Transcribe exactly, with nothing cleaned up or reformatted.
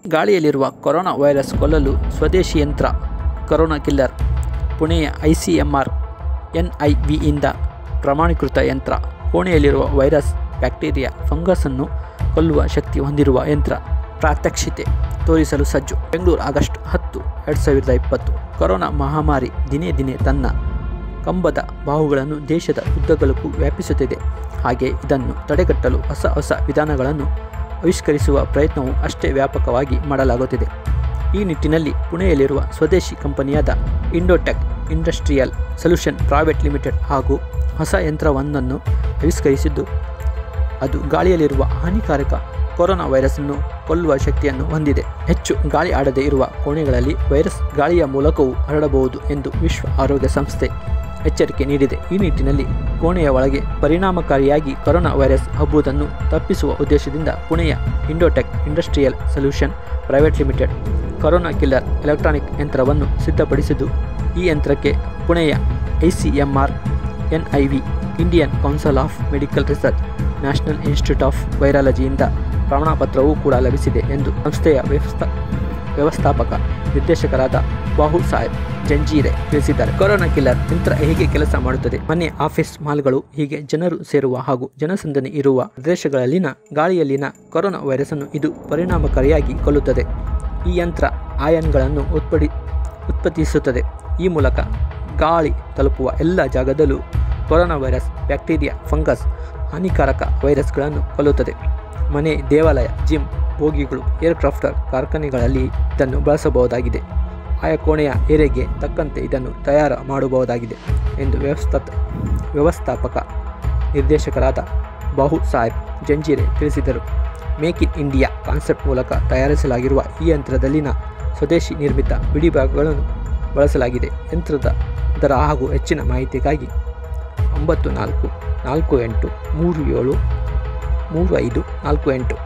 ಗಾಳಿಯಲ್ಲಿರುವ corona virus ಕೊಲ್ಲಲು ಸ್ವದೇಶಿ ಯಂತ್ರ ಕೊರೋನಾ ಕಿಲ್ಲರ್. ಪುಣೆಯ I C M R N I ವಿಯಿಂದ ಪ್ರಮಾಣೀಕೃತ ಯಂತ್ರ. ಕೋಣೆಯಲ್ಲಿರುವ ವೈರಸ್, ಬ್ಯಾಕ್ಟೀರಿಯಾ, ಫಂಗಸನ್ನು ಕೊಲ್ಲುವ ಶಕ್ತಿ ಹೊಂದಿರುವ ಯಂತ್ರ ಪ್ರಾತ್ಯಕ್ಷಿತೆ ತೋರಿಸಲು ಸಜ್ಜು. ಬೆಂಗಳೂರು ಆಗಸ್ಟ್ ಹತ್ತು ಎರಡು ಸಾವಿರದ ಇಪ್ಪತ್ತು. ಕೊರೋನಾ ಮಹಾಮಾರಿ ದಿನೇ ದಿನೇ ತನ್ನ ಕಂಬದ ಬಾಹುಗಳನ್ನು ದೇಶದ ಉದ್ದಗಲಕ್ಕೂ ವ್ಯಾಪಿಸುತ್ತಿದೆ. ಹಾಗೆ ಇದನ್ನು ತಡೆಗಟ್ಟಲು ಹೊಸ ಹೊಸ ವಿಧಾನಗಳನ್ನು ಆವಿಷ್ಕರಿಸುವ ಪ್ರಯತ್ನವು ಅಷ್ಟೇ ವ್ಯಾಪಕವಾಗಿ ಮಾಡಲಾಗುತ್ತಿದೆ. ಈ ನಿಟ್ಟಿನಲ್ಲಿ ಪುಣೆಯಲ್ಲಿರುವ ಸ್ವದೇಶಿ ಕಂಪನಿಯಾದ Indotech industrial solution private limited ಹಾಗೂ ಹೊಸ ಯಂತ್ರವೊಂದನ್ನು ಆವಿಷ್ಕರಿಸಿದ್ದು, ಅದು ಗಾಳಿಯಲ್ಲಿರುವ ಹಾನಿಕಾರಕ ಕೊರೋನಾ ವೈರಸ್ಸನ್ನು ಕೊಲ್ಲುವ ಶಕ್ತಿಯನ್ನು ಹೊಂದಿದೆ. ಹೆಚ್ಚು ಗಾಳಿ ಆಡದೇ ಇರುವ ಕೋಣೆಗಳಲ್ಲಿ ವೈರಸ್ ಗಾಳಿಯ ಮೂಲಕವೂ ಹರಡಬಹುದು ಎಂದು ವಿಶ್ವ ಆರೋಗ್ಯ ಸಂಸ್ಥೆ ಎಚ್ಚರಿಕೆ ನೀಡಿದೆ. ಈ ನಿಟ್ಟಿನಲ್ಲಿ ಕೋಣೆಯ ಒಳಗೆ ಪರಿಣಾಮಕಾರಿಯಾಗಿ ಕೊರೋನಾ ವೈರಸ್ ಹಬ್ಬುವುದನ್ನು ತಪ್ಪಿಸುವ ಉದ್ದೇಶದಿಂದ ಪುಣೆಯ Indotech industrial solution private limited corona killer electronic ಯಂತ್ರವನ್ನು ಸಿದ್ಧಪಡಿಸಿದ್ದು, ಈ ಯಂತ್ರಕ್ಕೆ ಪುಣೆಯ I C M R N I V, Indian council of medical research, national institute of ವೈರಾಲಜಿಯಿಂದ ಪ್ರಮಾಣಪತ್ರವೂ ಕೂಡ ಲಭಿಸಿದೆ ಎಂದು ಸಂಸ್ಥೆಯ ವ್ಯವಸ್ಥಾ ವ್ಯವಸ್ಥಾಪಕ ನಿರ್ದೇಶಕರಾದ ಬಾಹು ಸಾಹೇಬ್ ಜಂಜೀರೆ ತಿಳಿಸಿದ್ದಾರೆ. ಕೊರೋನಾ ಕಿಲ್ಲರ್ ಯಂತ್ರ ಹೇಗೆ ಕೆಲಸ ಮಾಡುತ್ತದೆ? ಮನೆ, ಆಫೀಸ್, ಮಾಲ್ಗಳು ಹೀಗೆ ಜನರು ಸೇರುವ ಹಾಗೂ ಜನಸಂದಣಿ ಇರುವ ಪ್ರದೇಶಗಳಲ್ಲಿನ ಗಾಳಿಯಲ್ಲಿನ ಕೊರೋನಾ ವೈರಸ್ಸನ್ನು ಇದು ಪರಿಣಾಮಕಾರಿಯಾಗಿ ಕೊಲ್ಲುತ್ತದೆ. ಈ ಯಂತ್ರ ಆಯನ್ಗಳನ್ನು ಉತ್ಪಡಿ ಉತ್ಪತ್ತಿಸುತ್ತದೆ. ಈ ಮೂಲಕ ಗಾಳಿ ತಲುಪುವ ಎಲ್ಲ ಜಾಗದಲ್ಲೂ ಕೊರೋನಾ ವೈರಸ್, ಬ್ಯಾಕ್ಟೀರಿಯಾ, ಫಂಗಸ್, ಹಾನಿಕಾರಕ ವೈರಸ್ಗಳನ್ನು ಕೊಲ್ಲುತ್ತದೆ. ಮನೆ, ದೇವಾಲಯ, ಜಿಮ್, ಬೋಗಿಗಳು, ಏರ್ಕ್ರಾಫ್ಟರ್ ಕಾರ್ಖಾನೆಗಳಲ್ಲಿ ಇದನ್ನು ಬಳಸಬಹುದಾಗಿದೆ. ಆಯಾ ಕೋಣೆಯ ಏರಿಯಾಗೆ ತಕ್ಕಂತೆ ಇದನ್ನು ತಯಾರು ಮಾಡಬಹುದಾಗಿದೆ ಎಂದು ವ್ಯವಸ್ಥಾ ವ್ಯವಸ್ಥಾಪಕ ನಿರ್ದೇಶಕರಾದ ಬಾಹು ಸಾಹೇಬ್ ಜಂಜೀರೆ ತಿಳಿಸಿದರು. ಮೇಕ್ ಇನ್ ಇಂಡಿಯಾ ಕಾನ್ಸೆಪ್ಟ್ ಮೂಲಕ ತಯಾರಿಸಲಾಗಿರುವ ಈ ಯಂತ್ರದಲ್ಲಿನ ಸ್ವದೇಶಿ ನಿರ್ಮಿತ ಬಿಡಿ ಭಾಗಗಳನ್ನು ಬಳಸಲಾಗಿದೆ. ಯಂತ್ರದ ದರ ಹಾಗೂ ಹೆಚ್ಚಿನ ಮಾಹಿತಿಗಾಗಿ ಒಂಬತ್ತು ನಾಲ್ಕು ನಾಲ್ಕು ಎಂಟು ಮೂರು ಏಳು ಮೂರು ಐದು ನಾಲ್ಕು ಎಂಟು